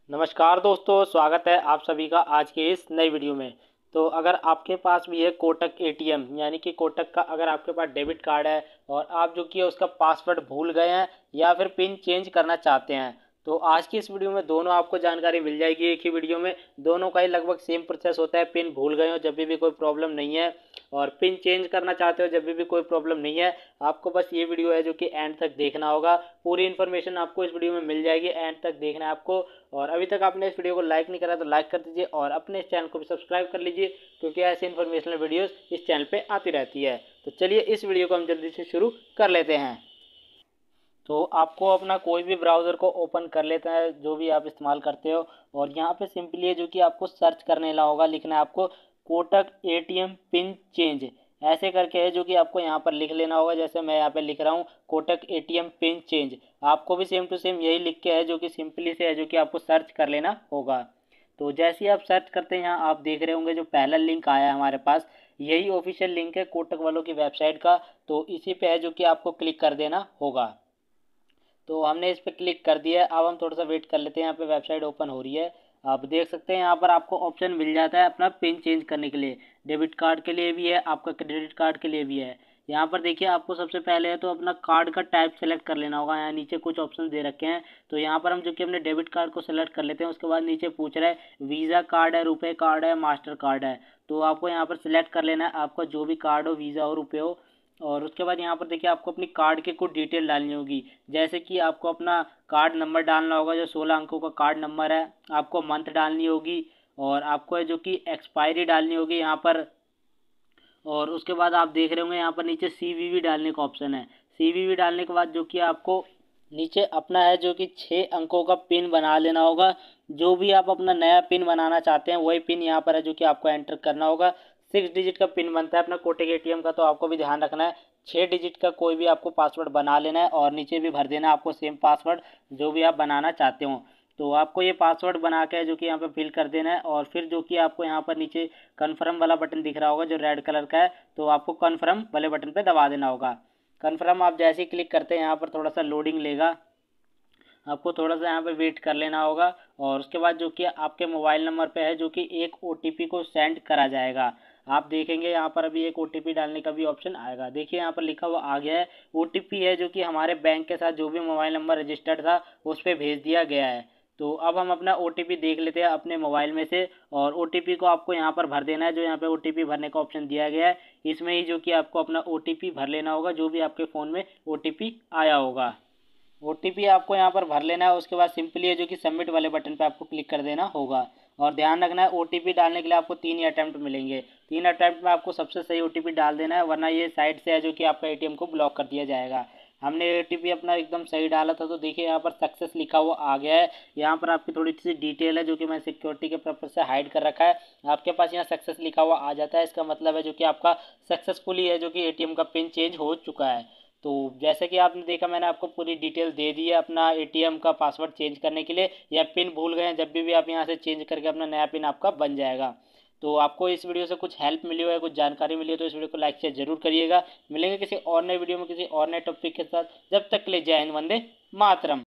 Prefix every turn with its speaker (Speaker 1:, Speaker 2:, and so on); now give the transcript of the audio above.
Speaker 1: नमस्कार दोस्तों, स्वागत है आप सभी का आज के इस नई वीडियो में। तो अगर आपके पास भी है कोटक एटीएम यानी कि कोटक का अगर आपके पास डेबिट कार्ड है और आप जो कि उसका पासवर्ड भूल गए हैं या फिर पिन चेंज करना चाहते हैं, तो आज की इस वीडियो में दोनों आपको जानकारी मिल जाएगी एक ही वीडियो में। दोनों का ही लगभग सेम प्रोसेस होता है। पिन भूल गए हो जब भी कोई प्रॉब्लम नहीं है और पिन चेंज करना चाहते हो जब भी कोई प्रॉब्लम नहीं है। आपको बस ये वीडियो है जो कि एंड तक देखना होगा। पूरी इन्फॉर्मेशन आपको इस वीडियो में मिल जाएगी, एंड तक देखना है आपको। और अभी तक आपने इस वीडियो को लाइक नहीं करा तो लाइक कर दीजिए और अपने इस चैनल को भी सब्सक्राइब कर लीजिए, क्योंकि ऐसे इन्फॉर्मेशनल वीडियोस इस चैनल पे आती रहती है। तो चलिए इस वीडियो को हम जल्दी से शुरू कर लेते हैं। तो आपको अपना कोई भी ब्राउज़र को ओपन कर लेता है जो भी आप इस्तेमाल करते हो, और यहाँ पे सिंपली है जो कि आपको सर्च करने ला होगा, लिखना है आपको कोटक एटीएम पिन चेंज। ऐसे करके है जो कि आपको यहाँ पर लिख लेना होगा, जैसे मैं यहाँ पे लिख रहा हूँ कोटक एटीएम पिन चेंज। आपको भी सेम टू सेम यही लिख के है जो कि सिंपली से है जो कि आपको सर्च कर लेना होगा। तो जैसे ही आप सर्च करते हैं यहाँ आप देख रहे होंगे जो पहला लिंक आया है हमारे पास, यही ऑफिशियल लिंक है कोटक वालों की वेबसाइट का। तो इसी पे है जो कि आपको क्लिक कर देना होगा। तो हमने इस पर क्लिक कर दिया है। अब हम थोड़ा सा वेट कर लेते हैं, यहाँ पे वेबसाइट ओपन हो रही है। आप देख सकते हैं यहाँ पर आपको ऑप्शन मिल जाता है अपना पिन चेंज करने के लिए। डेबिट कार्ड के लिए भी है, आपका क्रेडिट कार्ड के लिए भी है। यहाँ पर देखिए आपको सबसे पहले है तो अपना कार्ड का टाइप सेलेक्ट कर लेना होगा। यहाँ नीचे कुछ ऑप्शन दे रखे हैं, तो यहाँ पर हम जो कि अपने डेबिट कार्ड को सेलेक्ट कर लेते हैं। उसके बाद नीचे पूछ रहा है वीज़ा कार्ड है, रुपए कार्ड है, मास्टर कार्ड है। तो आपको यहाँ पर सिलेक्ट कर लेना है आपका जो भी कार्ड हो, वीज़ा हो, रुपए हो। और उसके बाद यहाँ पर देखिए आपको अपनी कार्ड की कुछ डिटेल डालनी होगी, जैसे कि आपको अपना कार्ड नंबर डालना होगा जो 16 अंकों का कार्ड नंबर है। आपको मंथ डालनी होगी और आपको है जो कि एक्सपायरी डालनी होगी यहाँ पर। और उसके बाद आप देख रहे होंगे यहाँ पर नीचे सीवीवी डालने का ऑप्शन है। सीवीवी डालने के बाद जो कि आपको नीचे अपना है जो कि 6 अंकों का पिन बना लेना होगा। जो भी आप अपना नया पिन बनाना चाहते हैं वही पिन यहाँ पर है जो कि आपको एंटर करना होगा। 6 डिजिट का पिन बनता है अपना कोटक एटीएम का, तो आपको भी ध्यान रखना है। 6 डिजिट का कोई भी आपको पासवर्ड बना लेना है और नीचे भी भर देना है आपको सेम पासवर्ड जो भी आप बनाना चाहते हो। तो आपको ये पासवर्ड बना के जो कि यहाँ पे फिल कर देना है, और फिर जो कि आपको यहाँ पर नीचे कन्फर्म वाला बटन दिख रहा होगा जो रेड कलर का है, तो आपको कन्फर्म वाले बटन पे दबा देना होगा। कन्फर्म आप जैसे ही क्लिक करते हैं यहाँ पर थोड़ा सा लोडिंग लेगा, आपको थोड़ा सा यहाँ पे वेट कर लेना होगा। और उसके बाद जो कि आपके मोबाइल नंबर पे है जो कि एक ओटीपी को सेंड करा जाएगा। आप देखेंगे यहाँ पर अभी एक ओटीपी डालने का भी ऑप्शन आएगा। देखिए यहाँ पर लिखा हुआ आ गया है, ओटीपी है जो कि हमारे बैंक के साथ जो भी मोबाइल नंबर रजिस्टर्ड था उस पर भेज दिया गया है। तो अब हम अपना ओटीपी देख लेते हैं अपने मोबाइल में से, और ओटीपी को आपको यहाँ पर भर देना है जो यहाँ पे ओटीपी भरने का ऑप्शन दिया गया है। इसमें ही जो कि आपको अपना ओटीपी भर लेना होगा जो भी आपके फ़ोन में ओटीपी आया होगा। ओटीपी आपको यहाँ पर भर लेना है। उसके बाद सिंपली है जो कि सबमिट वाले बटन पे आपको क्लिक कर देना होगा। और ध्यान रखना है ओटीपी डालने के लिए आपको 3 ही अटैम्प्ट मिलेंगे। 3 अटैम्प्ट में आपको सबसे सही ओटीपी डाल देना है, वरना ये साइड से है जो कि आपका एटीएम को ब्लॉक कर दिया जाएगा। हमने ओटीपी अपना एकदम सही डाला था, तो देखिए यहाँ पर सक्सेस लिखा हुआ आ गया है। यहाँ पर आपकी थोड़ी सी डिटेल है जो कि मैं सिक्योरिटी के पर्पज से हाइड कर रखा है। आपके पास यहाँ सक्सेस लिखा हुआ आ जाता है, इसका मतलब है जो कि आपका सक्सेसफुली है जो कि एटीएम का पिन चेंज हो चुका है। तो जैसे कि आपने देखा मैंने आपको पूरी डिटेल दे दी है अपना एटीएम का पासवर्ड चेंज करने के लिए, या पिन भूल गए हैं जब भी आप यहाँ से चेंज करके अपना नया पिन आपका बन जाएगा। तो आपको इस वीडियो से कुछ हेल्प मिली हो या कुछ जानकारी मिली हो तो इस वीडियो को लाइक शेयर जरूर करिएगा। मिलेंगे किसी और नए वीडियो में किसी और नए टॉपिक के साथ। जब तक के लिए जय हिंद, वंदे मातरम।